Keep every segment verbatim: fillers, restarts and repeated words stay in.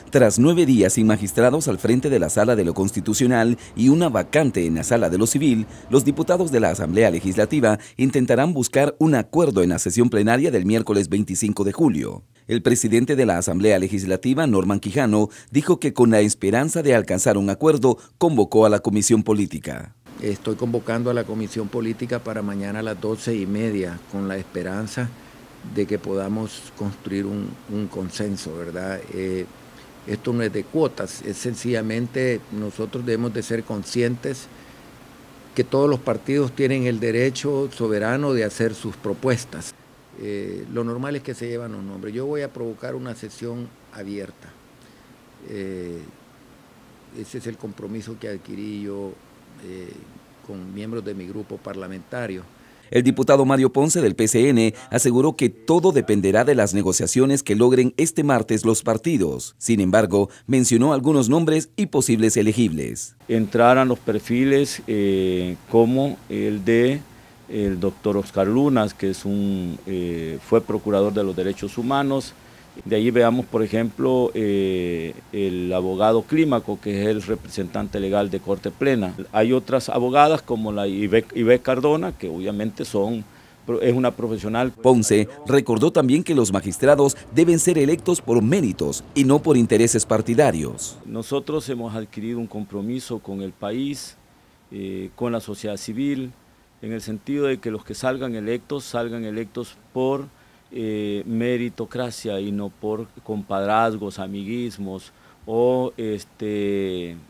Tras nueve días sin magistrados al frente de la Sala de lo Constitucional y una vacante en la Sala de lo Civil, los diputados de la Asamblea Legislativa intentarán buscar un acuerdo en la sesión plenaria del miércoles veinticinco de julio. El presidente de la Asamblea Legislativa, Norman Quijano, dijo que con la esperanza de alcanzar un acuerdo, convocó a la Comisión Política. Estoy convocando a la Comisión Política para mañana a las doce y media, con la esperanza de que podamos construir un, un consenso, ¿verdad? Eh, esto no es de cuotas, es sencillamente nosotros debemos de ser conscientes que todos los partidos tienen el derecho soberano de hacer sus propuestas. Eh, lo normal es que se llevan los nombres. Yo voy a provocar una sesión abierta. Eh, ese es el compromiso que adquirí yo eh, con miembros de mi grupo parlamentario. El diputado Mario Ponce del P C N aseguró que todo dependerá de las negociaciones que logren este martes los partidos. Sin embargo, mencionó algunos nombres y posibles elegibles. Entraran los perfiles eh, como el de el doctor Oscar Lunas, que es un, eh, fue procurador de los derechos humanos. De ahí veamos, por ejemplo, eh, el abogado Clímaco, que es el representante legal de Corte Plena. Hay otras abogadas como la Ivette Cardona, que obviamente son, es una profesional. Ponce recordó también que los magistrados deben ser electos por méritos y no por intereses partidarios. Nosotros hemos adquirido un compromiso con el país, eh, con la sociedad civil, en el sentido de que los que salgan electos, salgan electos por Eh, meritocracia y no por compadrazgos, amiguismos o este, eh,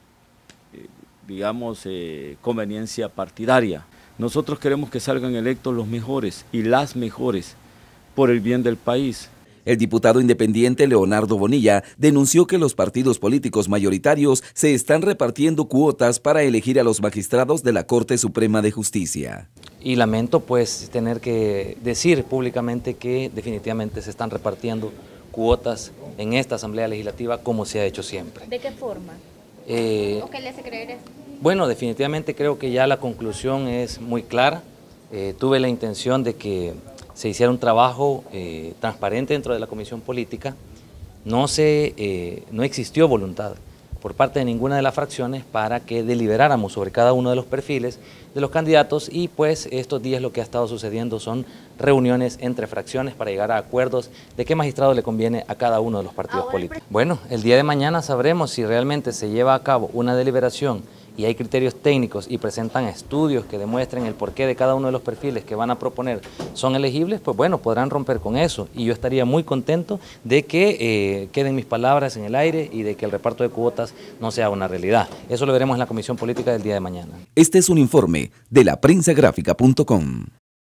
digamos eh, conveniencia partidaria. Nosotros queremos que salgan electos los mejores y las mejores por el bien del país. El diputado independiente Leonardo Bonilla denunció que los partidos políticos mayoritarios se están repartiendo cuotas para elegir a los magistrados de la Corte Suprema de Justicia. Y lamento pues tener que decir públicamente que definitivamente se están repartiendo cuotas en esta Asamblea Legislativa como se ha hecho siempre. ¿De qué forma? Eh, ¿O qué le hace creer eso? Bueno, definitivamente creo que ya la conclusión es muy clara. Eh, tuve la intención de que se hiciera un trabajo eh, transparente dentro de la Comisión Política. No, se, eh, no existió voluntad por parte de ninguna de las fracciones para que deliberáramos sobre cada uno de los perfiles de los candidatos y pues estos días lo que ha estado sucediendo son reuniones entre fracciones para llegar a acuerdos de qué magistrado le conviene a cada uno de los partidos políticos. Bueno, el día de mañana sabremos si realmente se lleva a cabo una deliberación y hay criterios técnicos y presentan estudios que demuestren el porqué de cada uno de los perfiles que van a proponer son elegibles, pues bueno, podrán romper con eso y yo estaría muy contento de que eh, queden mis palabras en el aire y de que el reparto de cuotas no sea una realidad. Eso lo veremos en la Comisión Política del día de mañana. Este es un informe de la prensa gráfica punto com.